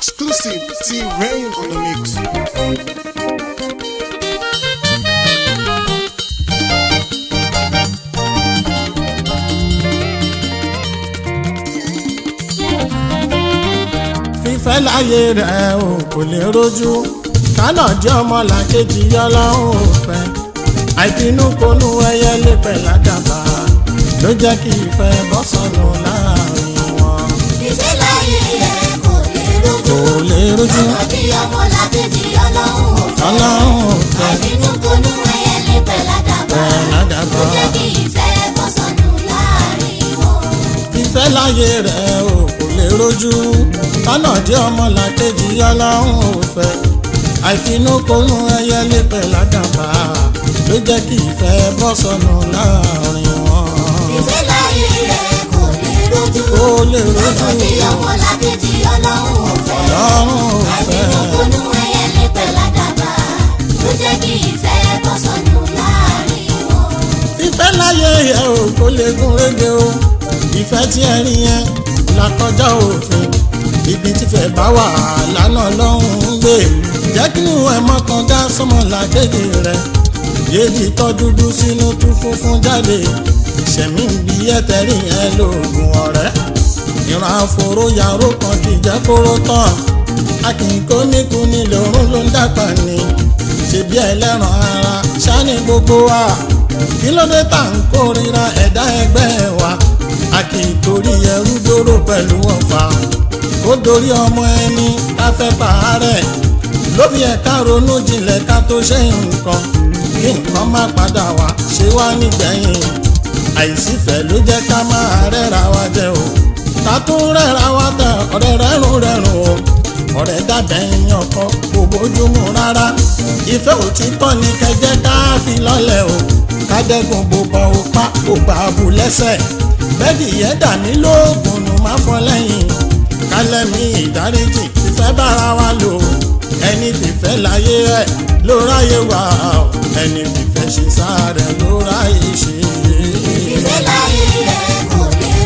Exclusive T-Rain on the mix. Fífẹ́ láyé rẹ̀ ò kò lè rojú kánà jẹ́ ọmọ làkejì Ọlọ́run ò fẹ́ àìfinúkonú ẹyẹ lè pẹ̀ ládàbà ló jẹ́ kí ìfẹ́ bọ́ sọnù láàrin wọn. Fífẹ́ láyé rẹ̀ kò lè rojú kánà jẹ́ ọmọ làkejì Ọlọ́run ò fẹ́ àìfinúkonú ẹyẹ lè pẹ̀ ládàbà ló jẹ́ kí ìfẹ́ bọ́ sọnù láàrin wọn. Fífẹ́ láyé rẹ̀ ò kò lè rojú kánà jẹ́ ọmọ làkejì Ọlọ́run ò fẹ́ àìfinúkonú ẹyẹ lè pẹ̀ ládàbà ló jẹ́ kí ìfẹ́ bọ́ sọnù láàrin wọn. Fífẹ́ láyé rẹ̀ kò lè rojú kánà jẹ́ ọmọ làkejì Ọlọ́run ò fẹ́ àìfinúkonú ẹyẹ lè pẹ̀ ládàbà ló jẹ́ kí ìfẹ́ bọ́ sọnù láàrin wọn. Fífẹ́ láyé yẹ ò kó lè gún régé o ìfẹ́ tí ẹ rí yẹn là kọjá òfin ibi tífẹ́ bá wà lánàá lọ́hùn ún gbé jẹ́ kí inú ẹ̀ mọ́kàn dá sọ́mọlàkejì rẹ̀ yéèdì tọ́ dúdú sínú tún funfun jáde ṣẹ̀mí bí ẹ̀tẹ̀rí ẹ̀ lóògùn ọ̀rẹ́ ìran àforó yàrá kan kì í jẹ́ kóró tán akínkó níkù nílé òórùn ló ń dàgbà ní ṣebí ẹlẹ́ran ara ṣáni gbogbo wa kí ló dé tá ń kórìíra ẹ̀dá ẹgbẹ́ wa a kì í torí ẹrú dóró pẹ̀lú ọ̀fà kó dorí ọmọ ẹni ká fẹ́ pààrẹ̀ ló fi ẹ̀ka ronú jinlẹ̀ ká tó ṣe nǹkan kí nǹkan má padà wá ṣe wá nígbẹ̀yìn àìsífẹ́ ló jẹ́ ká máa rẹ́ra wa jẹ o ká tún rẹ́ra wa tẹ ọ̀rẹ́ rẹ́rùn o ọ̀rẹ́ dàbẹ̀ yan kan kò bójúmu rárá ìfẹ́ òtítọ́ ni kẹjẹ́ ká fi lọ́lẹ̀ o ká dẹ́gun bó bọ́ o pa kò bá a bù lẹ́sẹ̀ bẹ́ẹ̀dì yẹn dà mí lóògùn nù má fọ́ lẹ́yìn kálẹ̀mí ìdáríjì fífẹ́ bára wa lò ẹni fìfẹ́ láyé ẹ̀ ló ráyè wá ẹni fìfẹ́ ṣe sáré ló ráyè ṣe. Fífẹ́ láyé rẹ̀ kò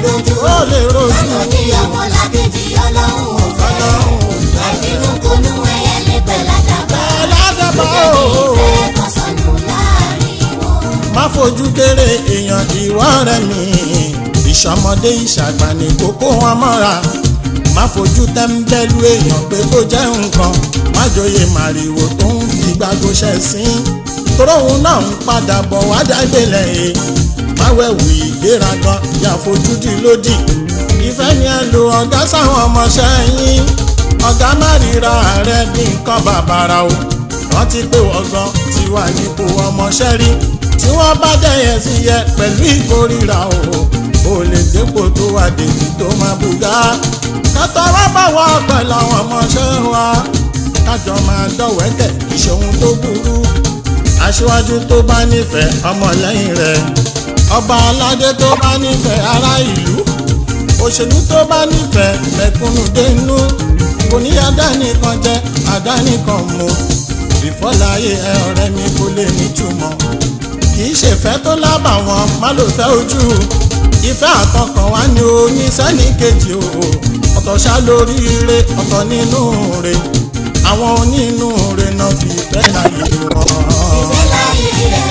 lè rojú kánà jẹ́ ọmọ làkejì Ọlọ́run ò fẹ́ àìfinúkonú ẹyẹ lè pẹ̀ ládàbà ló jẹ́ kí ìfẹ́ bọ́ sọnù láàrin wọn. Má fojú kéré èèyàn ìwà rẹ̀ mi ìṣọmọdé ìṣàgbà ní kókó wọn mọ́ra má fojú tẹ́ńbẹ́lú èèyàn pé kó jẹ́ nǹkan má joyè màrìwò tó ń fi gbàgbó ṣẹ̀ sí toróhun náà ń padà bọ̀ wá dágbélẹ̀ e má wẹ̀wù ìgbéraga yà fojú di lódì ìfẹ́ ni ẹ lo ọ̀gá sáwọn ọmọọṣẹ́ yín ọ̀gá má ríra rẹ bí nǹkan bàbàrà o rántí pé ọgbọ́n ti wà nípò ọmọọṣẹ́ rí tí wọ́n bá dẹ̀yẹ sí yẹ pẹ̀lú ìkórìíra o lè dépò tó wà dèjì tó máa bùgá kátàrà bá wà pẹ̀lú àwọn ọmọọṣẹ́ wa kájọ máa dọ̀wẹ́kẹ̀ ìṣòhun tó burú aṣíwájú tó bá nífẹ̀ẹ́ ọmọlẹ́yìn rẹ̀ ọba aládé tó bá nífẹ̀ẹ́ ará ìlú òṣèlú tó bá nífẹ̀ẹ́ mẹ̀kúnnù dénú kò ní àdánìkan jẹ àdánìkan mu ìfọ́láyé ẹ ọ̀rẹ́ mi kò lè nítumọ̀ kì í ṣèfẹ́ tó lábàwọ́n má ló fẹ́ ojú ìfẹ́ àtọkàn wá ní oníṣẹ́ni kejì o ọ̀tọ̀ ṣá lórí ire ọ̀tọ̀ nínú re àwọn onínú re náà fi ìfẹ́ láyé wọn. Fífẹ́ láyé rẹ̀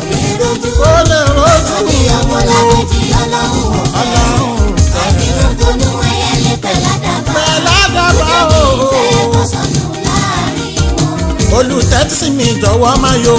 kò lè rojú kánà jẹ́ ọmọ làkejì Ọlọ́run ò fẹ́ àìfinúkonú ẹyẹ lè pẹ̀ ládàbà ló jẹ́ kí ìfẹ́ bọ́ sọnù láàrin wọn. Olùtẹ́tísí mi jọ̀wọ́ má yọ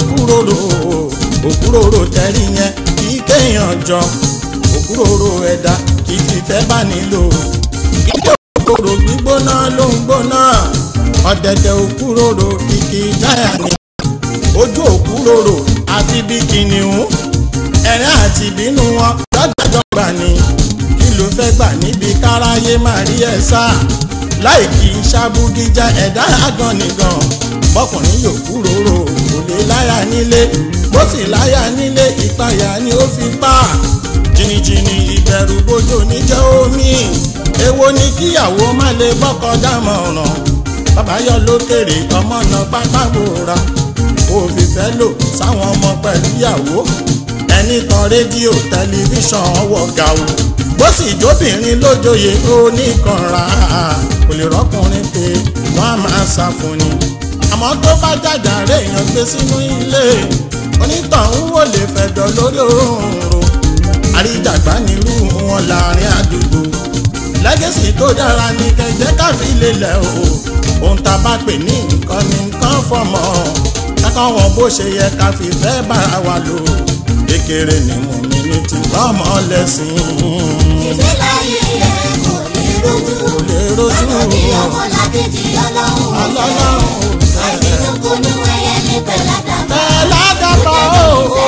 òkúròrò tẹ́rí yẹn kì í kéèyàn jọ òkúròrò ẹ̀dá kì í fìfẹ́ bá nílò ìjọ òkúròrò gbígbóná ló ń gbóná ọ̀dẹ̀dẹ̀ òkúròrò kìkì jáyà ni ojú òkúròrò àfi bí kìnìún ẹ̀rín àti ìbínú wọn lọ́jọ́jọ́ gbà ní kí ló fẹ́ gbà níbi káráyé máa rí ẹ̀ sá láì kí ṣàbùgíjà ẹ̀dá àgàn nìgan bọ́kùnrin yòókúròrò kò lè láyà nílé bó sì láyà nílé ìpayà ni ó fi pa jìnnìjìnnì ìbẹ̀rù bójò níjẹ́ omi èwo ni kíyàwó má lè bọ́kọ dámọ̀ràn bàbá yọ lókèrè ọmọ náà pápá bòra òfìfẹ́ lò sáwọn ọmọ pẹ̀lú ìyàwó ẹni tan rédíò tẹlifíṣàn ọwọ́ ga o bó sì jóbìnrin lójoyè oníkanra kò lè rọ́kùnrin pé wọ́n á máa ṣàfùn ni àmọ́ tó bá jàjà rẹ̀ èèyàn gbé sínú ilé onítọ̀hún wò lè fẹ̀dọ̀ lórí òróǹro àríjàgbá nílùú wọn láàrin àdúgbò lẹ́gẹ̀sì tó dára ní kẹjẹ́ káfí lélẹ̀ o ohun tá a bá pè ní nǹkan ní nǹkan fọmọ kákan wọn bó ṣe yẹ ká fi fẹ́ bára wa lò kékeré ni mo mi ní ti lọ́mọ lẹ́sìn. ìfẹ́ láyé ẹ̀ kò lè rojú lọ́nà ní ọmọlàkejì ọlọ́run àìfinúkonú ẹyẹ ní pẹ̀ládàbà o.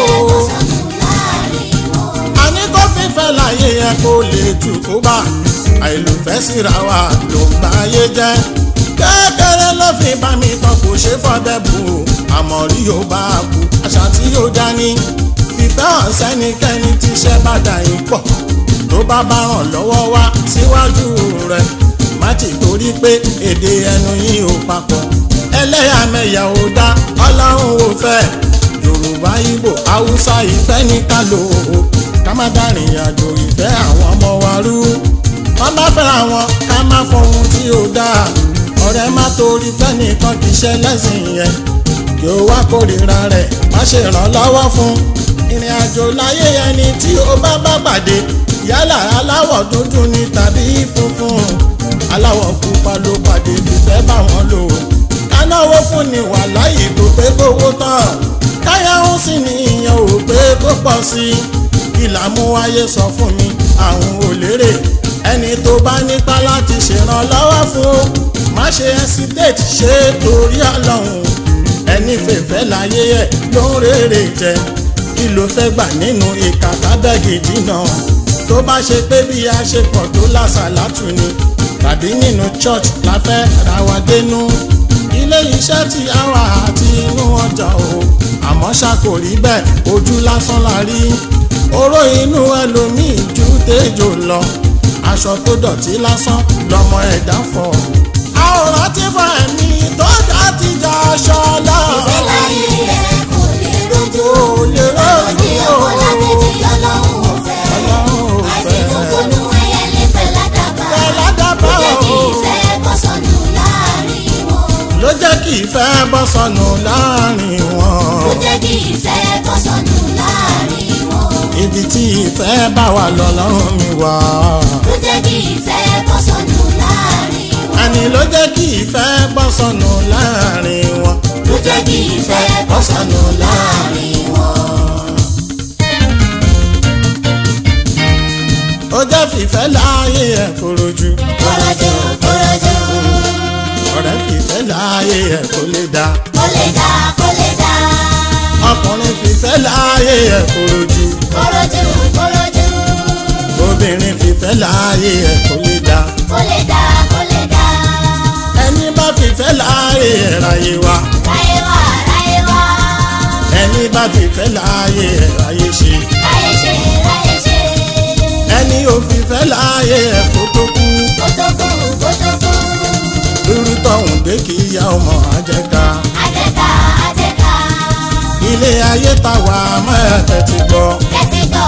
àní kó fífẹ́ láyé ẹ̀ kó lè tù kó bá àìlùfẹ́ síra wa ló ń bá ayé jẹ́ kékeré ló fi bá mi tán kò ṣe fọ́bẹ́ bù àmọ́ rí yóò bá kú àṣà tí yóò dání fífẹ́ hàn sẹ́nikẹ́ni tíṣẹ́ bá dà yín pọ̀ tó bá bá ràn lọ́wọ́ wá síwájú rẹ̀ má ti torí pé èdè ẹnu yín ò papọ̀ ẹlẹ́yàmẹ̀yà ò dá ọlọ́run ò fẹ́ yorùbá ìgbò haúsá ìfẹ́ ní ká lò ó ká má dárìn àjò ìfẹ́ àwọn ọmọ wa rú wọ́n bá fẹ́ra wọn ká má fọhun tí ó dáa ọ̀rẹ́ má torí fẹ́nìkan kì í ṣe lẹ́sìn yẹn kí ó wá kórìíra rẹ̀ má ṣe ràn lọ́wọ́ fún ìrìn àjò láyé ẹni tí ó bá pàdé yálà aláwọ̀ dúdú ni tàbí funfun aláwọ̀ pupa ló pàdé fífẹ́ bá wọn lò kánáwó fún ni wà láyé tó pé kówó tán káyáwó sì ní ìyẹn ò pé kó pọ̀ sí ìlàmú ayé sọ fún mi àwọn ò lérè ẹni tó bá nípa láti ṣèrànlọ́wọ́ fún má ṣe hesitate ṣe torí ọlọ́run ẹni fèfẹ́ láyé ẹ̀ ló ń rèrè jẹ kí ló fẹ́ gbà nínú ìka tábẹ́gì dínà tó bá ṣe pé bí a ṣe pọ̀ tó lásàlátù ni tàbí nínú church la fẹ́ ra wa dénú ilé iṣẹ́ tí a wà àti inú ọjà o àmọ́ ṣá kò rí bẹ́ẹ̀ ojú lásán la rí oró inú ẹlòmíì ju tẹ́jọ lọ aṣọ tó dọ̀tí lásán lọmọ ẹ̀dá fọ̀ àwòrán tí fún ẹ̀mí tó dá ti jà aṣọ lọ. ìfẹ́ láyé ẹ̀ kò lè rojú lọ́nà ní ọmọlàkejì ọlọ́run ò fẹ́ àìfinúkonú ẹyẹ ní pẹ̀ládàbà ló jẹ́ kí ìfẹ́ bọ́ sọnù láàrin wọn. ló jẹ́ kí ìfẹ́ bọ́ sọnù láàrin wọn. ló jẹ́ kí ìfẹ́ bọ́ sọnù láàrin wọn. ibi tí ìfẹ́ bá wà lọ́lọ́run mi wà. ló jẹ́ kí ìfẹ́ bọ́ sọnù láàrin wọn. àní ló jẹ́ kí ìfẹ́ bọ́ sọnù láàrin wọn. ló jẹ́ kí ìfẹ́ bọ́ sọnù láàrin wọn. ó jẹ́ fìfẹ́ láàyè ẹ̀ korojú. korojú. ọ̀rẹ́ fìfẹ́ láàyè ẹ̀ kó lè dá. kó lè dá. ọkùnrin fìfẹ́ láàyè ẹ̀ korojú. korojú. obìnrin fìfẹ́ láàyè ẹ̀ kó lè dá. kó lè dá. ẹni bá fìfẹ́ láàyè ẹ̀ ráyé wá. ráyé wá. ẹni bá fìfẹ́ láàyè ẹ̀ ráyé ṣe. ráyé ṣe. ẹni ò fìfẹ́ láàyè ẹ̀ kó tó kú. kó tó kú. lórí tọ̀hún dé kí ìyá ọmọ àjẹká. àjẹká. ilé ayé ta wà má ẹ̀ tẹ́tí gbọ́. tẹ́tí gbọ́.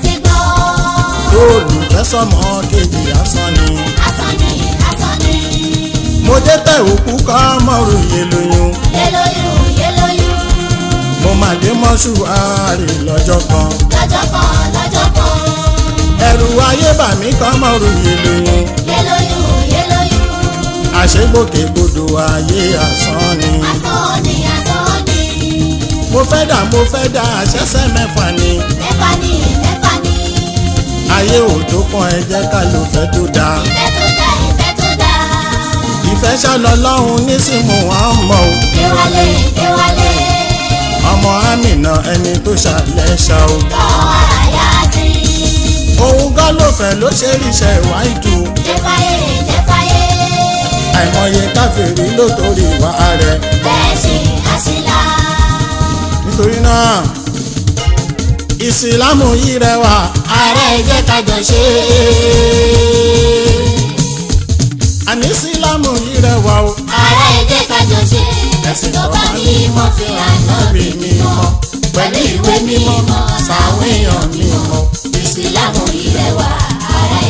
olùfẹ́sọ̀mọ kejì asán ni. asán ni. mo dé tẹ òkú kọ́ mọ́rù yé lóyún. yé lóyún. mo máa dé mọ́ṣúárì lọ́jọ́ kan. lọ́jọ́ kan. ẹ̀rù ayé bà mí kọ́ mọ́rù yé lóyún. yé lóyún. àṣegbòkègbodò ayé asán ni. asán ni. mo fẹ́ dà àṣẹ́sẹ́ mẹ́fà ni. mẹ́fà ni. ayé ò tó kàn ẹ jẹ́ ká ló fẹ́ tó dáa. ìfẹ́ tó dáa. ìfẹ́ ṣàlọ́lọ́hun nísìmù wọn mọ̀ o. déwálé. ọmọ Àmínà ẹni tó ṣàlẹ̀ ṣá o. kọ́ àyà sí. òun gan ló fẹ́ ló ṣe ríṣẹ́ ìwà ìdù. jẹ́fàyè. àìmọye káfíìrì ló torí ìwà rẹ̀. bẹ́ẹ̀ sì àṣìlá. nítorí náà ìsìlámù yìí rẹwà ààrẹ jẹ́ ká jọ ṣe àní ìsìlámù yìí rẹwà o. ààrẹ jẹ́ ká jọ ṣe. ẹ̀sìn tó bá ní ìmọ̀ fi ànábì mímọ́ pẹ̀lú ìwé mímọ́ sàwọn èèyàn mímọ́. ìsìlámù yìí rẹwà ààrẹ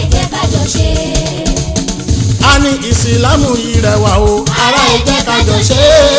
ṣe. a ní ìsìlámù yìí rẹwà o Ará ẹ jẹ́ ká jọ ṣe.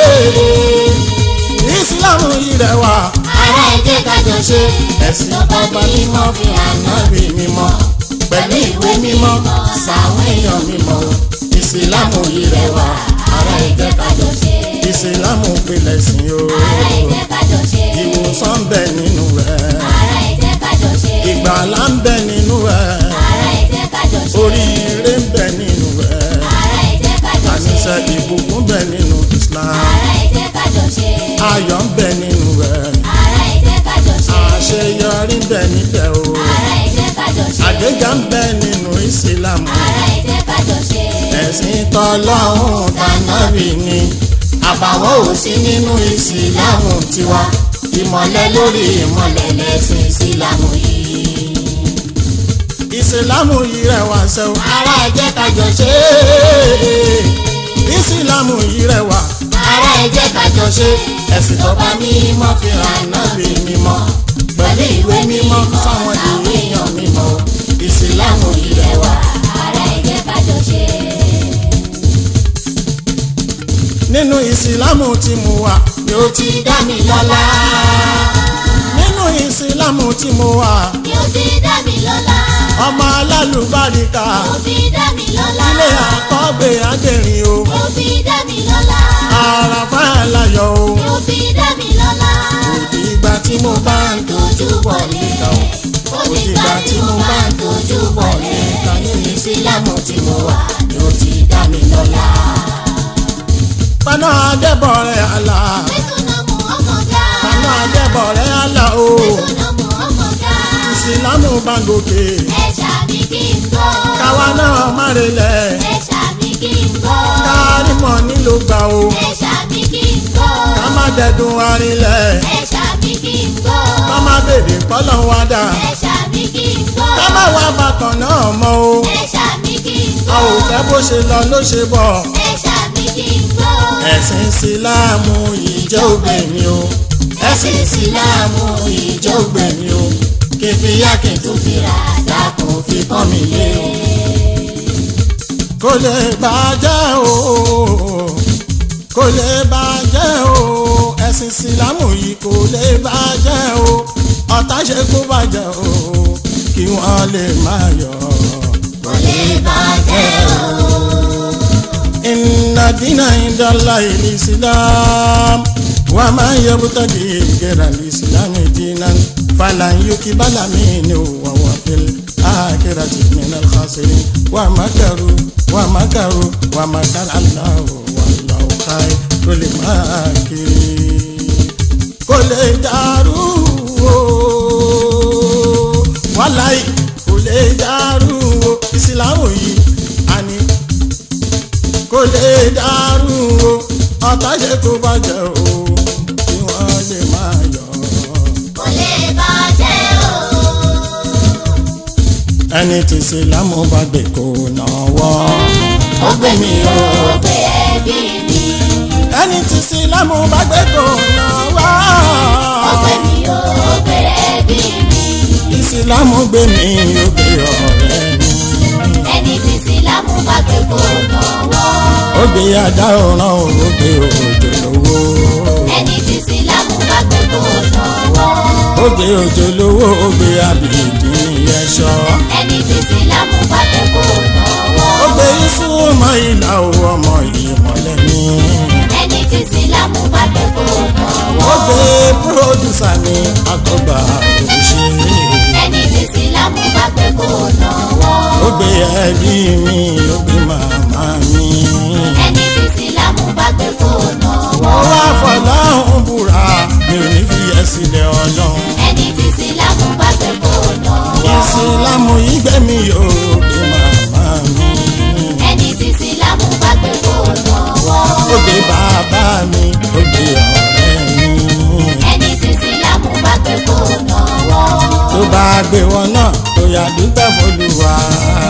ìsìlámù yìí rẹwà Ará ẹ jẹ́ ká jọ ṣe. ẹ̀sìn ọba mímọ́ fi ànábì mímọ́ pẹ̀lú ìwé mímọ́ sàwọn èèyàn mímọ́ ìsìlámù yìí rẹwà Ará ẹ jẹ́ ká jọ ṣe. ìsìlámù pilẹ̀ sí o Ará ẹ jẹ́ ká jọ ṣe. ìwòsàn bẹ nínú rẹ̀ Ará ẹ jẹ́ ká jọ ṣe. ìgbàlà ń bẹ nínú rẹ̀ Ará ẹ jẹ́ ká jọ ṣe. oríire ń bẹ nínú rẹ̀ Ará ẹ jẹ́ ká jọ ṣe. àníṣe ìbùkún bẹ nínú Islam Ará ẹ jẹ́ ká jọ ṣe. ayọ̀ ń bẹ nínú rẹ̀ Ará ẹ jẹ́ ká jọ ṣe. àṣeyọrí ń bẹ níbẹ̀ o Ará ẹ jẹ́ ká jọ ṣe. àgbéga ń bẹ nínú ìsìlámù Ará ẹ jẹ́ ká jọ ṣe. ẹ̀sìn tọ́lọ́hún tànábì ni àbàwọ́ ò sí nínú ìsìlámù tiwa ìmọ̀lẹ̀ lórí ìmọ̀lẹ̀ lẹ́sìn ìsìlámù yìí. ìsìlámù yìí rẹwà sẹ́wọ̀n ará ẹ jẹ́ ká jọ ṣe ìsìlámù yìí rẹwà Ará ẹ jẹ́ ká jọ ṣe. ẹ̀sìn tọ́ba mímọ́ fi ànábì mímọ́ pẹ̀lú ìwé mímọ́ sáwọn èèyàn mímọ́ ìsìlámù yìí rẹwà. Ará ẹ jẹ́ ká jọ ṣe. nínú ìsìlámù tí mo wà yóò ti dá mi lọ́lá nínú ìsìlámù tí mo wà Ni ó ti dá mi lọ́lá. ọmọ alálùbáríkà Ó fi dá mi lọ́lá. ilé àkọ́gbé adẹ́rìn o Ó fi dá mi lọ́lá. àràfà aláyọ̀ o Ó fi dá mi lọ́lá. ìgbà tí mo bá ń Tójú bọ̀lẹ̀. Ó dìgbà tí mo bá ń tójú bọ̀lẹ̀. nínú Ìsìlámù tí mo wà ni ó ti dá mi lọ́lá. paná adébọ̀rẹ̀ àlà Mẹ́sùnà mú ọmọ ga. paná adébọ̀rẹ̀ àlà o Mẹ́sùnà mú ọmọ ga. ìsìlámù bá gòkè Ẹ̀ṣà mi kì í gbọ́. káwa náà má relẹ̀ Ẹ̀ṣà mi kì í gbọ́. kárímọ̀ nílò gbà o Ẹ̀ṣà mi kì í gbọ́. ká má dẹ̀dùn arinlẹ̀ Ẹ̀ṣà mi kì í gbọ́. ká má bèrè pọ́lọ́ wa dà Ẹ̀ṣà mi kì í gbọ́. ká má wá bàtàn náà mọ́ o Ẹ̀ṣà mi kì í a gbọ́. ò fẹ́ bó ṣe lọ ló ṣe bọ̀ Ẹ̀ṣà mi kì í gbọ́. ẹ̀sìn ìsìlámù ìjẹ́ ògbèmí o ẹ̀sìn ìsìlámù ìjẹ́ ògbèmí o kí n fi yá kí n tún fi rà dákun fi kọ́ mi lé o kò lè bàjẹ́ o kò lè bàjẹ́ o ẹ̀sìn ìsìlámù yìí kò lè bàjẹ́ o ọ̀tá ṣe kó bàjẹ́ o kí wọ́n lè máa yọ̀ Kò lè bàjẹ́ o. inna dina inda Allahi al-Islam wa man yabtaghi ghayra al-Islam dinan falan yuqbala minhu wa huwa fil akhirati min al-khasirin wa makaru wa makara Allahu wallahu khayrul makirin kò lè dàrú o wàláhì kò lè dàrú o ìsìlámù yìí àní kò lè dàrú o ọ̀tá ṣe kó bàjẹ́ o kí wọ́n lè máa yọ̀ Kò lè bàjẹ́ o. ẹni tí ìsìlámù bá gbé kó náwó Ó gbé mi o, ó gbé ẹbí mi. ẹni tí ìsìlámù bá gbé kó náwó Ó gbé mi o, ó gbé ẹbí mi. ìsìlámù gbé mi ó gbé ọ̀rẹ́ mi Ẹni tí Ìsìlámù bá gbé kó náwó. ó gbé adá ọ̀ràn ó gbé òjò lówó Ẹni tí Ìsìlámù bá gbé kó náwó. ó gbé òjò lówó ó gbé abìdí ẹ̀ṣọ́ Ẹni tí Ìsìlámù bá gbé kó náwó. ó gbé ìsúnmọ́ ìlà ọmọ ìmọ̀lẹ́ mi. Ẹni tí Ìsìlámù bá gbé kó náwó. ó gbé pírọ́dùsà ní àtọ́gbà òṣèré Ẹni tí Ìsìlámù bá gbé kó náwó. ó gbé ẹbí mi ó gbé màmá mi Ẹni tí Ìsìlámù bá gbé kó náwó. ó wá fọláhùn búra mi ò ní fi ẹ́ sílẹ̀ ọlọ́run Ẹni tí Ìsìlámù bá gbé kó náwó. ìsìlámù yìí gbẹ̀mí ó gbé màmá mi Ẹni tí Ìsìlámù bá gbé kó náwó. ó gbé bàbá mi ó gbé ọ̀rẹ́ mi Ẹni tí Ìsìlámù bá gbé kó náwó. tó bá gbé wọn náà tó yà dúpẹ́ f'Olúwa.